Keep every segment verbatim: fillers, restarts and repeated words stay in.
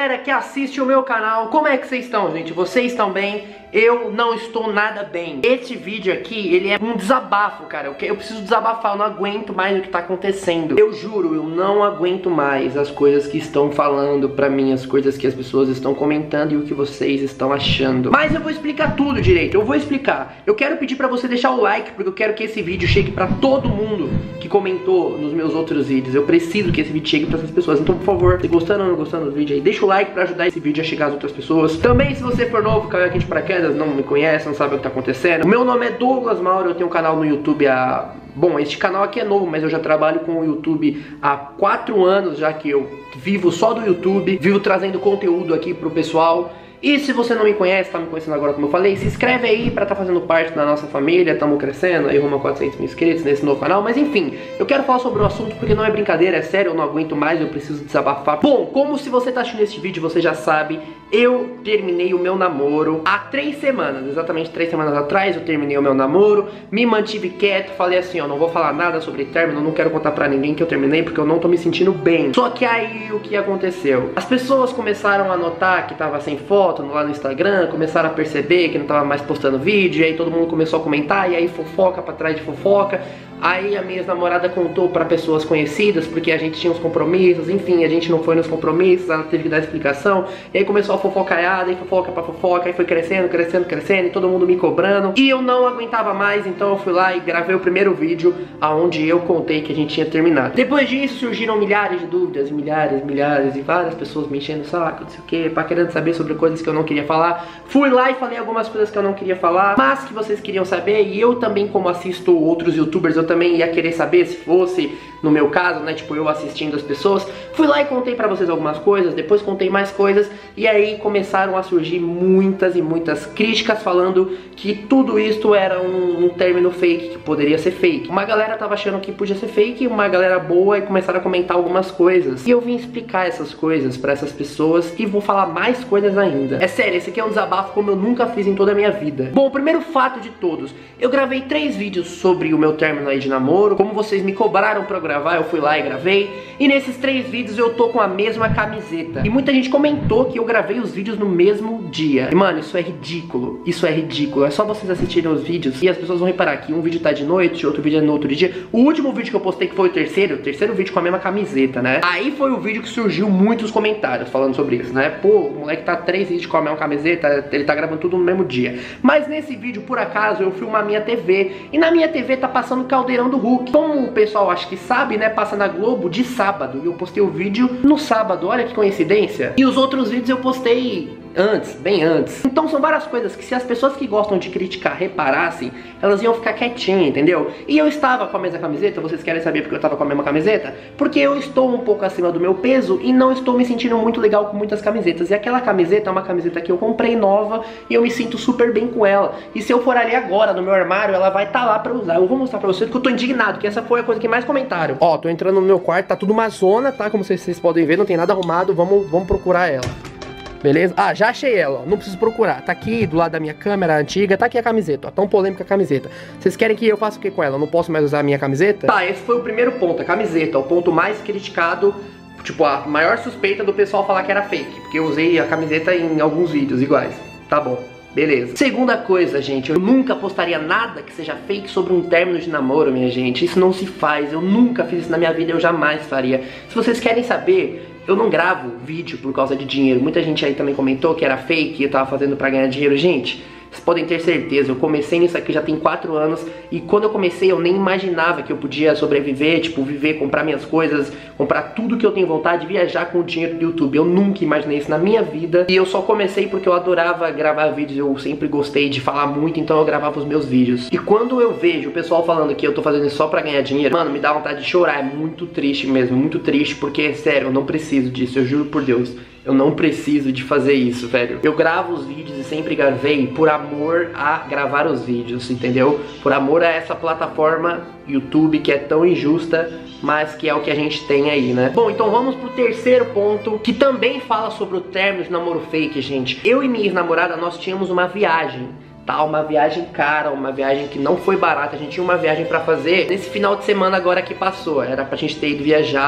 galera que assiste o meu canal, como é que vocês estão, gente? Vocês estão bem? Eu não estou nada bem. Esse vídeo aqui, ele é um desabafo, cara. Eu, eu preciso desabafar, eu não aguento mais o que tá acontecendo. Eu juro, eu não aguento mais as coisas que estão falando pra mim, as coisas que as pessoas estão comentando e o que vocês estão achando. Mas eu vou explicar tudo direito, eu vou explicar. Eu quero pedir pra você deixar o like, porque eu quero que esse vídeo chegue pra todo mundo que comentou nos meus outros vídeos. Eu preciso que esse vídeo chegue pra essas pessoas. Então, por favor, se gostando ou não gostando do vídeo aí, deixa o like pra ajudar esse vídeo a chegar às outras pessoas. Também, se você for novo, caiu aqui de paraquedas, não me conhece, não sabe o que tá acontecendo, o meu nome é Douglas Mauro, eu tenho um canal no YouTube há... Bom, este canal aqui é novo, mas eu já trabalho com o YouTube há quatro anos, já que eu vivo só do YouTube, vivo trazendo conteúdo aqui pro pessoal. E se você não me conhece, tá me conhecendo agora como eu falei, se inscreve aí pra tá fazendo parte da nossa família, estamos crescendo, aí rumo a quatrocentos mil inscritos nesse novo canal. Mas enfim, eu quero falar sobre o assunto porque não é brincadeira, é sério, eu não aguento mais, eu preciso desabafar. Bom, como se você tá assistindo esse vídeo, você já sabe, eu terminei o meu namoro há três semanas, exatamente três semanas atrás eu terminei o meu namoro, me mantive quieto, falei assim, ó, não vou falar nada sobre término, não quero contar pra ninguém que eu terminei porque eu não tô me sentindo bem. Só que aí, o que aconteceu? As pessoas começaram a notar que tava sem foto lá no Instagram, começaram a perceber que não tava mais postando vídeo, e aí todo mundo começou a comentar, e aí fofoca pra trás de fofoca. Aí a minha ex-namorada contou pra pessoas conhecidas, porque a gente tinha uns compromissos, enfim, a gente não foi nos compromissos, ela teve que dar explicação, e aí começou a fofocaiada, e fofoca pra fofoca, e foi crescendo, crescendo, crescendo, e todo mundo me cobrando, e eu não aguentava mais, então eu fui lá e gravei o primeiro vídeo, aonde eu contei que a gente tinha terminado. Depois disso surgiram milhares de dúvidas, milhares, milhares, e várias pessoas me enchendo o saco, não sei o que, pra querendo saber sobre coisas que eu não queria falar. Fui lá e falei algumas coisas que eu não queria falar, mas que vocês queriam saber, e eu também, como assisto outros youtubers, eu também ia querer saber, se fosse no meu caso, né, tipo eu assistindo as pessoas. Fui lá e contei pra vocês algumas coisas, depois contei mais coisas, e aí começaram a surgir muitas e muitas críticas falando que tudo isso era um, um término fake, que poderia ser fake. Uma galera tava achando que podia ser fake, uma galera boa, e começaram a comentar algumas coisas. E eu vim explicar essas coisas pra essas pessoas, e vou falar mais coisas ainda. É sério, esse aqui é um desabafo como eu nunca fiz em toda a minha vida. Bom, o primeiro fato de todos, eu gravei três vídeos sobre o meu término aí de namoro. Como vocês me cobraram pra eu gravar, eu fui lá e gravei. E nesses três vídeos eu tô com a mesma camiseta. E muita gente comentou que eu gravei os vídeos no mesmo dia. E mano, isso é ridículo. Isso é ridículo. É só vocês assistirem os vídeos e as pessoas vão reparar que um vídeo tá de noite, outro vídeo é no outro dia. O último vídeo que eu postei, que foi o terceiro, o terceiro vídeo com a mesma camiseta, né? Aí foi o vídeo que surgiu muitos comentários falando sobre isso, né? Pô, o moleque tá três vídeos com a mesma camiseta, ele tá gravando tudo no mesmo dia. Mas nesse vídeo, por acaso, eu filmo a minha T V. E na minha T V tá passando o Caldeirão do Hulk. Como o pessoal acho que sabe, né, passa na Globo de sábado. E eu postei o vídeo no sábado, olha que coincidência. E os outros vídeos eu postei antes, bem antes. Então são várias coisas que se as pessoas que gostam de criticar reparassem, elas iam ficar quietinhas, entendeu? E eu estava com a mesma camiseta, vocês querem saber porque eu estava com a mesma camiseta? Porque eu estou um pouco acima do meu peso e não estou me sentindo muito legal com muitas camisetas. E aquela camiseta é uma camiseta que eu comprei nova e eu me sinto super bem com ela. E se eu for ali agora no meu armário, ela vai estar lá pra usar. Eu vou mostrar pra vocês porque eu tô indignado, que essa foi a coisa que mais comentaram. Ó, tô entrando no meu quarto, tá tudo uma zona, tá? Como vocês, vocês podem ver, não tem nada arrumado, vamos, vamos procurar ela. Beleza? Ah, já achei ela, ó. Não preciso procurar. Tá aqui do lado da minha câmera antiga. Tá aqui a camiseta, ó. Tão polêmica a camiseta. Vocês querem que eu faça o que com ela? Eu não posso mais usar a minha camiseta? Tá, esse foi o primeiro ponto, a camiseta. O ponto mais criticado, tipo, a maior suspeita do pessoal falar que era fake. Porque eu usei a camiseta em alguns vídeos iguais. Tá bom. Beleza. Segunda coisa, gente, eu nunca postaria nada que seja fake sobre um término de namoro, minha gente. Isso não se faz, eu nunca fiz isso na minha vida, eu jamais faria. Se vocês querem saber, eu não gravo vídeo por causa de dinheiro. Muita gente aí também comentou que era fake e eu tava fazendo pra ganhar dinheiro. Gente, vocês podem ter certeza, eu comecei nisso aqui já tem quatro anos e quando eu comecei eu nem imaginava que eu podia sobreviver, tipo, viver, comprar minhas coisas, comprar tudo que eu tenho vontade, viajar com o dinheiro do YouTube. Eu nunca imaginei isso na minha vida e eu só comecei porque eu adorava gravar vídeos, eu sempre gostei de falar muito, então eu gravava os meus vídeos. E quando eu vejo o pessoal falando que eu tô fazendo isso só pra ganhar dinheiro, mano, me dá vontade de chorar, é muito triste mesmo, muito triste, porque, sério, eu não preciso disso, eu juro por Deus. Eu não preciso de fazer isso, velho. Eu gravo os vídeos e sempre gravei por amor a gravar os vídeos, entendeu? Por amor a essa plataforma YouTube que é tão injusta, mas que é o que a gente tem aí, né? Bom, então vamos pro terceiro ponto, que também fala sobre o término de namoro fake, gente. Eu e minha ex-namorada, nós tínhamos uma viagem. Tá, uma viagem cara, uma viagem que não foi barata. A gente tinha uma viagem pra fazer nesse final de semana agora que passou. Era pra gente ter ido viajar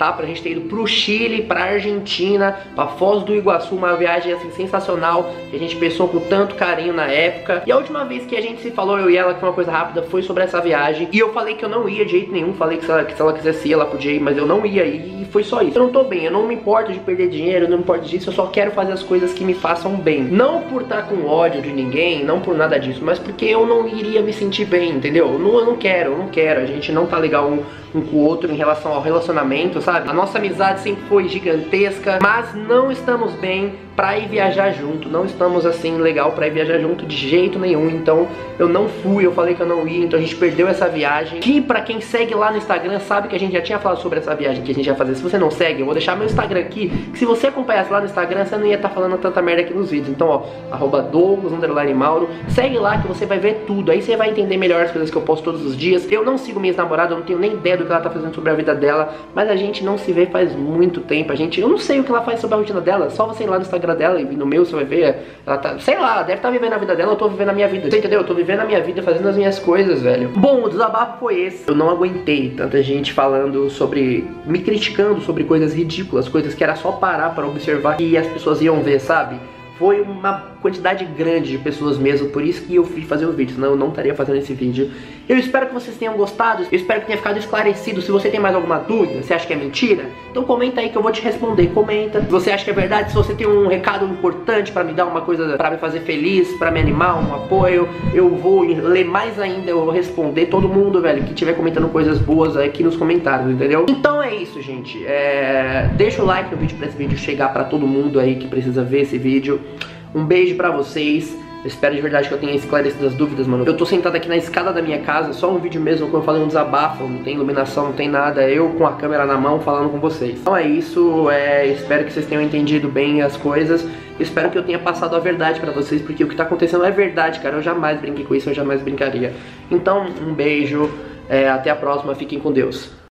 tá? Pra gente ter ido pro Chile, pra Argentina, pra Foz do Iguaçu, uma viagem assim sensacional, que a gente pensou com tanto carinho na época. E a última vez que a gente se falou, eu e ela, que foi uma coisa rápida, foi sobre essa viagem. E eu falei que eu não ia de jeito nenhum, falei que se ela, que se ela quisesse ir, ela podia ir, mas eu não ia ir, e foi só isso. Eu não tô bem, eu não me importo de perder dinheiro, eu não me importo disso, eu só quero fazer as coisas que me façam bem. Não por estar com ódio de ninguém, não por nada disso, mas porque eu não iria me sentir bem, entendeu? Eu não, eu não quero, eu não quero, a gente não tá legal um, um com o outro em relação ao relacionamento, sabe? A nossa amizade sempre foi gigantesca, mas não estamos bem pra ir viajar junto, não estamos assim legal pra ir viajar junto de jeito nenhum, então eu não fui, eu falei que eu não ia, então a gente perdeu essa viagem, que pra quem segue lá no Instagram sabe que a gente já tinha falado sobre essa viagem que a gente ia fazer. Se você não segue, eu vou deixar meu Instagram aqui, que se você acompanhasse lá no Instagram, você não ia estar tá falando tanta merda aqui nos vídeos. Então ó, arroba Douglas, underline Mauro, segue lá que você vai ver tudo, aí você vai entender melhor as coisas que eu posto todos os dias. Eu não sigo minha ex-namorada, eu não tenho nem ideia do que ela tá fazendo sobre a vida dela, mas a gente não se vê faz muito tempo, a gente, eu não sei o que ela faz sobre a rotina dela, só você ir lá no Instagram dela e no meu você vai ver, ela tá, sei lá, deve estar tá vivendo a vida dela, eu tô vivendo a minha vida, você entendeu? Eu tô vivendo a minha vida, fazendo as minhas coisas, velho. Bom, o desabafo foi esse. Eu não aguentei tanta gente falando sobre, me criticando sobre coisas ridículas, coisas que era só parar para observar e as pessoas iam ver, sabe? Foi uma quantidade grande de pessoas mesmo, por isso que eu fui fazer o vídeo, senão eu não estaria fazendo esse vídeo. Eu espero que vocês tenham gostado, eu espero que tenha ficado esclarecido. Se você tem mais alguma dúvida, você acha que é mentira, então comenta aí que eu vou te responder, comenta. Se você acha que é verdade, se você tem um recado importante pra me dar, uma coisa pra me fazer feliz, pra me animar, um apoio, eu vou ler mais ainda, eu vou responder todo mundo, velho, que estiver comentando coisas boas aqui nos comentários, entendeu? Então é isso, gente, é... deixa o like no vídeo pra esse vídeo chegar pra todo mundo aí que precisa ver esse vídeo. Um beijo pra vocês. Eu espero de verdade que eu tenha esclarecido as dúvidas, mano. Eu tô sentado aqui na escada da minha casa, só um vídeo mesmo, como eu falei, um desabafo. Não tem iluminação, não tem nada. Eu com a câmera na mão falando com vocês. Então é isso, é... espero que vocês tenham entendido bem as coisas. Espero que eu tenha passado a verdade pra vocês, porque o que tá acontecendo é verdade, cara. Eu jamais brinquei com isso, eu jamais brincaria. Então, um beijo, é... até a próxima, fiquem com Deus.